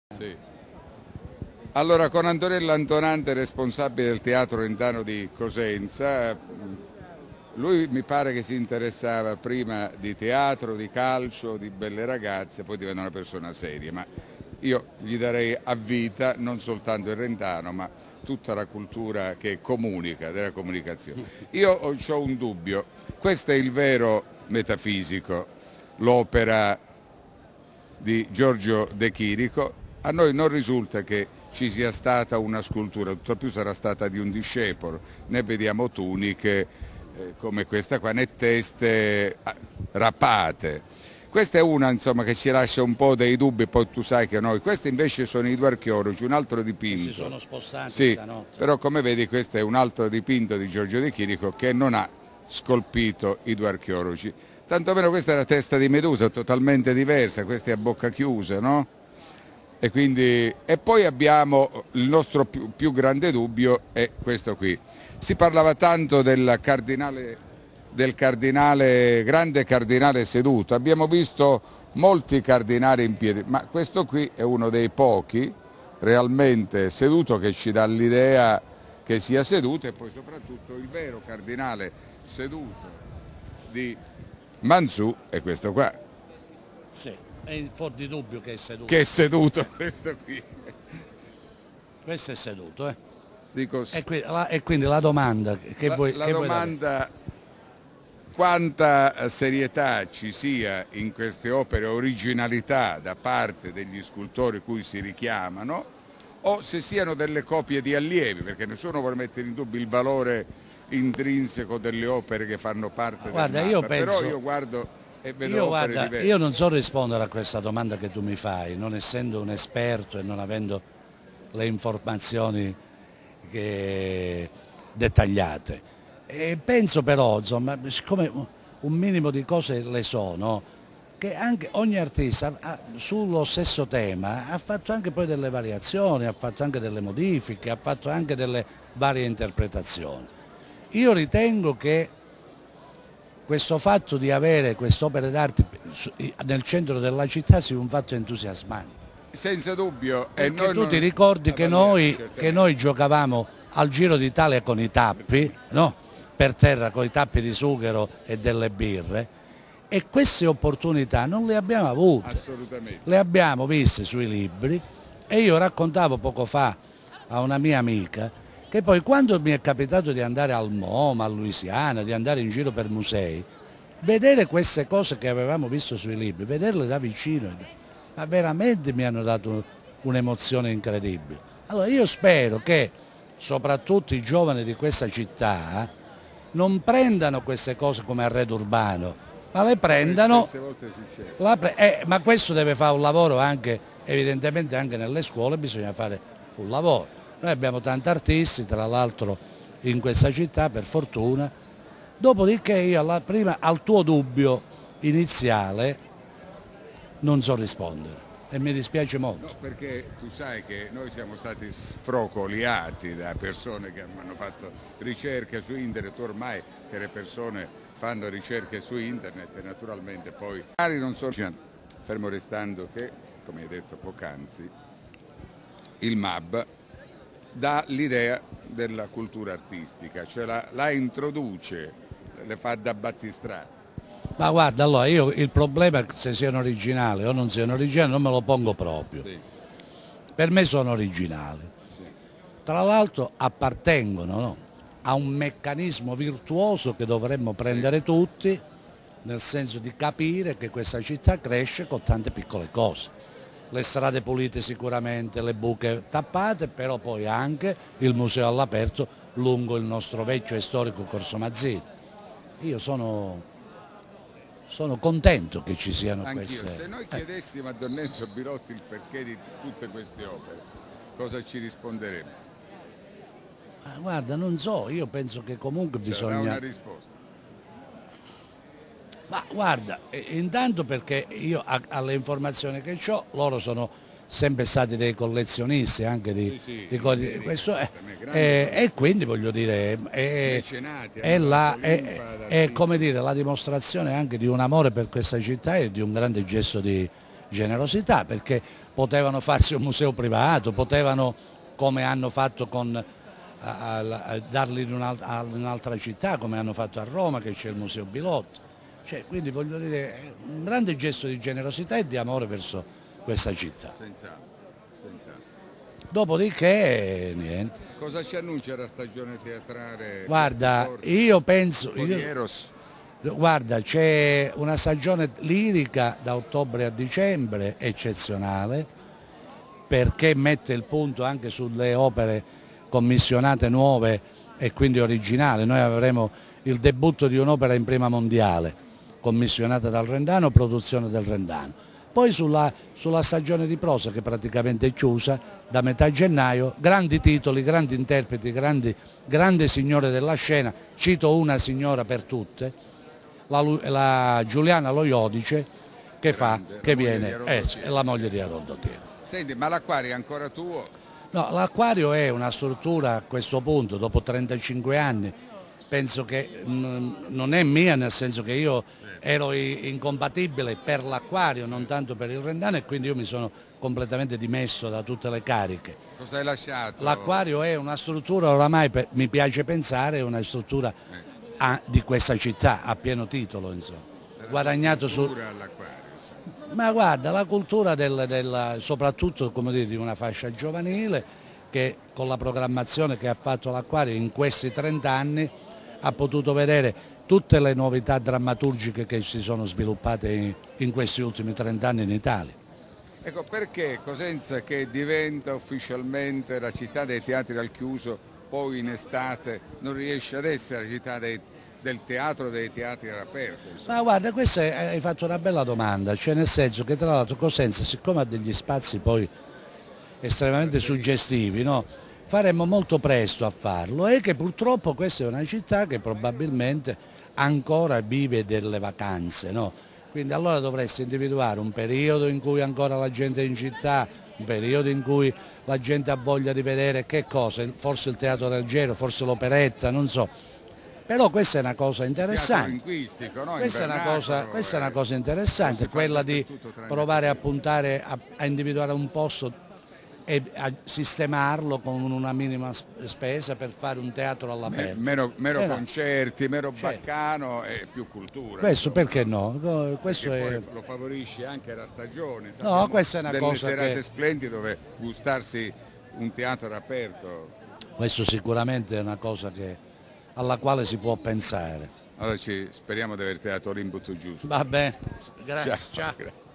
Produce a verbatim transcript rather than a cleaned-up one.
Sì. Allora, con Antonello Antonante, responsabile del Teatro Reggiano di Cosenza, lui mi pare che si interessava prima di teatro, di calcio, di belle ragazze, poi diventa una persona seria, ma io gli darei a vita non soltanto il Reggiano, ma tutta la cultura che comunica, della comunicazione. Io ho, ho un dubbio, questo è il vero metafisico, l'opera di Giorgio De Chirico. A noi non risulta che ci sia stata una scultura, tutto più sarà stata di un discepolo, ne vediamo tuniche eh, come questa qua, né teste rapate. Questa è una, insomma, che ci lascia un po' dei dubbi, poi tu sai che noi, questi invece sono i due archeologi, un altro dipinto. Si sono spostati sì, stanotte. però come vedi questo è un altro dipinto di Giorgio De Chirico che non ha scolpito i due archeologi. Tanto meno questa è la testa di Medusa, totalmente diversa, questa è a bocca chiusa, no? E, quindi, e poi abbiamo il nostro più, più grande dubbio è questo qui. Si parlava tanto del cardinale, del cardinale, grande cardinale seduto, abbiamo visto molti cardinali in piedi, ma questo qui è uno dei pochi realmente seduto che ci dà l'idea che sia seduto, e poi soprattutto il vero cardinale seduto di Manzù è questo qua. Sì, è fuori di dubbio che è seduto. Che è seduto questo qui. Questo è seduto, eh. Dico, e, qui, la, e quindi la domanda che la, voi... la che domanda voi quanta serietà ci sia in queste opere, originalità da parte degli scultori cui si richiamano, o se siano delle copie di allievi, perché nessuno vuole mettere in dubbio il valore intrinseco delle opere che fanno parte guarda, del io mappa, penso, però io guardo e vedo io, opere guarda, diverse. Io non so rispondere a questa domanda che tu mi fai, non essendo un esperto e non avendo le informazioni che... dettagliate. E penso però, insomma, siccome un minimo di cose le sono, che anche ogni artista ha, sullo stesso tema ha fatto anche poi delle variazioni, ha fatto anche delle modifiche, ha fatto anche delle varie interpretazioni. Io ritengo che questo fatto di avere queste opere d'arte nel centro della città sia un fatto entusiasmante. Senza dubbio. Perché e noi tu non... ti ricordi che noi, certamente. che noi giocavamo al Giro d'Italia con i tappi, no? Per terra con i tappi di sughero e delle birre, e queste opportunità non le abbiamo avute. Assolutamente. Le abbiamo viste sui libri, e io raccontavo poco fa a una mia amica che poi quando mi è capitato di andare al MoMA, a Louisiana, di andare in giro per musei, vedere queste cose che avevamo visto sui libri, vederle da vicino, ma veramente mi hanno dato un'emozione incredibile. Allora io spero che soprattutto i giovani di questa città non prendano queste cose come arredo urbano, ma le prendano, la pre eh, ma questo deve fare un lavoro anche, evidentemente anche nelle scuole bisogna fare un lavoro. Noi abbiamo tanti artisti, tra l'altro in questa città, per fortuna. Dopodiché io alla prima, al tuo dubbio iniziale non so rispondere. E mi dispiace molto. No, perché tu sai che noi siamo stati sfrocoliati da persone che hanno fatto ricerche su internet, ormai che le persone fanno ricerche su internet e naturalmente poi non sono, fermo restando che, come hai detto poc'anzi, il M A B dà l'idea della cultura artistica, cioè la, la introduce, le fa da battistrada. Ma guarda, allora io il problema è che se siano originali o non siano originali non me lo pongo proprio. Sì. Per me sono originali. Sì. Tra l'altro appartengono, no, a un meccanismo virtuoso che dovremmo prendere sì. tutti, nel senso di capire che questa città cresce con tante piccole cose. Le strade pulite sicuramente, le buche tappate, però poi anche il museo all'aperto lungo il nostro vecchio e storico Corso Mazzini. Io sono... Sono contento che ci siano Anch'io. queste... Se noi chiedessimo a Don Enzo Bilotti il perché di tutte queste opere, cosa ci risponderemo? Ma guarda, non so, io penso che comunque C'era bisogna... una risposta. Ma guarda, intanto perché io alle informazioni che ho, loro sono sempre stati dei collezionisti anche di, sì, sì, di cose, veri, questo è, è, e quindi voglio dire è, è, la, è, è come dire la dimostrazione anche di un amore per questa città e di un grande gesto di generosità, perché potevano farsi un museo privato, potevano, come hanno fatto con, a, a, a darli in un'altra città, come hanno fatto a Roma, che c'è il Museo Bilotto. Cioè, quindi voglio dire, è un grande gesto di generosità e di amore verso questa città. Senz'altro, senz'altro. Dopodiché, niente. Cosa ci annuncia la stagione teatrale? Guarda, io penso... Io... Eros. Guarda, c'è una stagione lirica da ottobre a dicembre eccezionale, perché mette il punto anche sulle opere commissionate nuove e quindi originali. Noi avremo il debutto di un'opera in prima mondiale, commissionata dal Rendano, produzione del Rendano. Poi sulla, sulla stagione di prosa, che praticamente è chiusa da metà gennaio, grandi titoli, grandi interpreti, grandi, grandi signore della scena. Cito una signora per tutte, la, la Giuliana Lo Iodice, che, fa, che viene, eh, è la moglie di Aroldo Thiero. Senti, ma l'acquario è ancora tuo? No, l'acquario è una struttura a questo punto, dopo trentacinque anni, penso che mh, non è mia, nel senso che io ero incompatibile per l'acquario, non tanto per il Rendano, e quindi io mi sono completamente dimesso da tutte le cariche. Cosa hai lasciato? L'acquario è una struttura, oramai per, mi piace pensare, è una struttura eh. a, di questa città, a pieno titolo, insomma. Guadagnato su... Ma guarda, la cultura del, del, soprattutto come dire, di una fascia giovanile, che con la programmazione che ha fatto l'acquario in questi trenta anni ha potuto vedere tutte le novità drammaturgiche che si sono sviluppate in, in questi ultimi trenta anni in Italia. Ecco, perché Cosenza, che diventa ufficialmente la città dei teatri al chiuso, poi in estate non riesce ad essere la città dei, del teatro dei teatri all'aperto? Ma guarda, questa è, hai fatto una bella domanda, cioè nel senso che tra l'altro Cosenza, siccome ha degli spazi poi estremamente suggestivi, no? Faremmo molto presto a farlo, e che purtroppo questa è una città che probabilmente ancora vive delle vacanze, no? Quindi allora dovresti individuare un periodo in cui ancora la gente è in città, un periodo in cui la gente ha voglia di vedere che cosa, forse il teatro leggero, forse l'operetta, non so. Però questa è una cosa interessante, no? questa, è una cosa, questa è una cosa interessante, quella di provare a puntare a, a individuare un posto e a sistemarlo con una minima spesa per fare un teatro all'aperto. Meno, meno eh concerti, meno certo. baccano e più cultura. Questo insomma. Perché no? Questo perché è... poi lo favorisce anche la stagione. No, questa è una delle cosa serate che... splendide dove gustarsi un teatro aperto. Questo sicuramente è una cosa che, alla quale si può pensare. Allora ci, speriamo di aver tirato l'input giusto. Va bene, grazie. Ciao. Ciao.